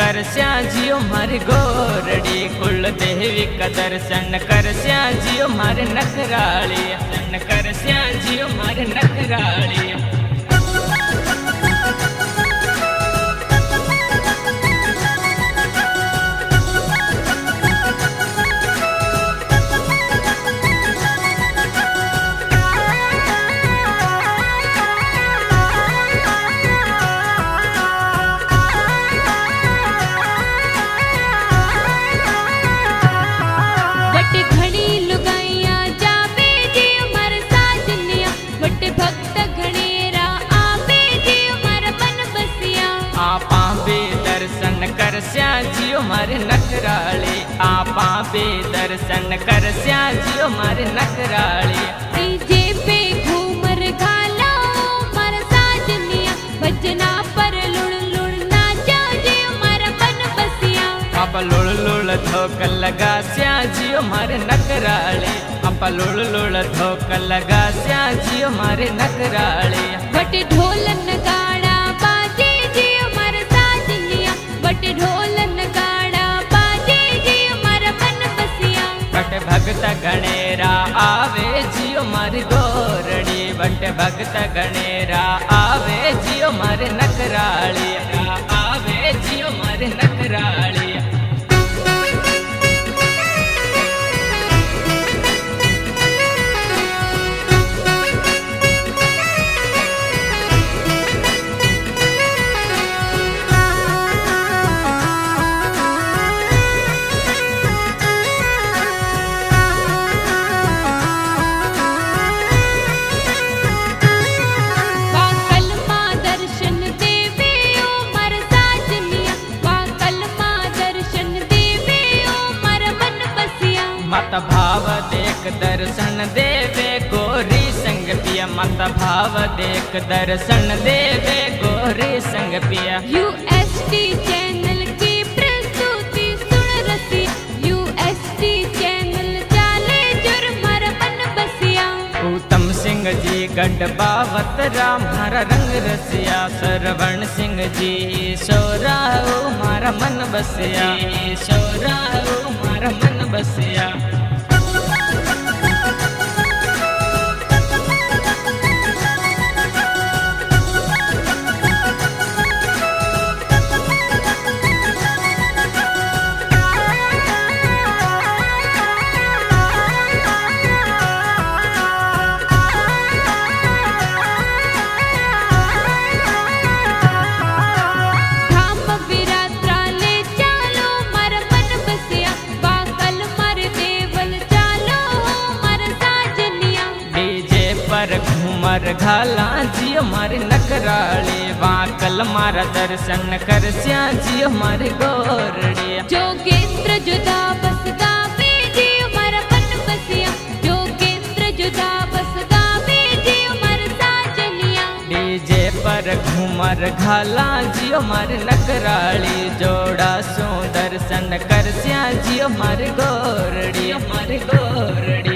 कर स्या जियो मारी गोरड़ी। कुल देवी का दर्शन कर स्या जियो मारे नखराली। दर्शन कर स्या जियो मारे नखराली। जियो मारे नखराली। आपा बे दर्शन कर स्या जियो मारे नखराली। डीजे पे घूमर घालो मर साजनिया बजना पर लुड़ लुड़ नाचो जियो मारा बन बसिया। आप लुड़ लुड़ धोक लगा स्या जियो मारे नखराली। आप लुड़ लुड़ धोक लगा स्या जियो मारे नखराली। बट ढोल नगाड़ा बाजे जियो मारा साजनिया। बट ढोल भगत गणेरा आवे जियो मारी गोरड़ी। बट भगत गणेरा आवे जियो मारे नखराली। आवे जियो मारे नखराली। मत भाव देख दर्शन देवे गोरी संग पिया। मत भाव देख दर्शन देवे गोरी संग पिया। UST चैनल की प्रस्तुति सुन रसी। UST चैनल चाले जुर मर बन बसिया। उत्तम सिंह जी गढ़बावत राम हरा रंग रसिया। सरवण सिंह जी सोराओ मारा मन बसिया। सोराओ मारा मन बसिया। घूमर घाला जियो मारी नखराली। वाकल मारा दर्शन कर स्या जियो मारी गोरड़ी। जोगेंद्र जुदा बस गावे जियो मारा बन बसिया। जोगेंद्र जुदा बस गावे जियो मारा साजनिया। डीजे पर घूमर घाला जियो मारी नखराली। जोड़ा सो दर्शन कर स्या जियो मारी गोरड़ी। मारी गोरड़ी।